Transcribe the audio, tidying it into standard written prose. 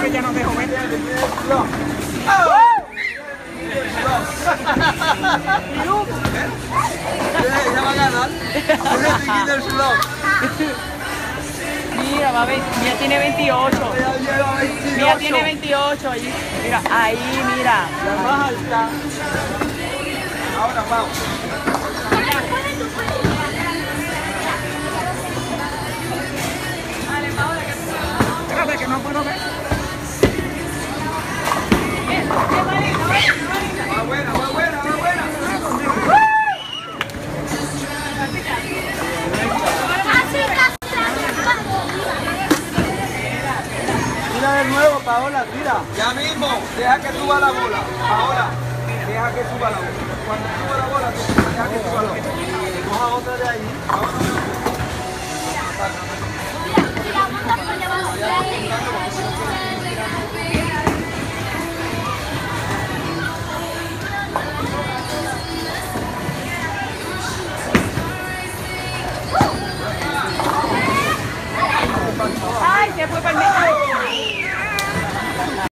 ya no dejo ver. Ya va a ganar. Mira, va a ver, Mía tiene 28. Mía tiene 28. Mira, ahí, mira. La más alta. Ahora vamos. Espérate que no puedo ver. Va buena, va buena, va buena. Tira de nuevo, Paola, tira. Ya mismo, deja que suba la bola. Ahora, deja que suba la bola. Cuando suba la bola, deja que suba la bola. Coja otra de ahí. Ay, se fue para el medio.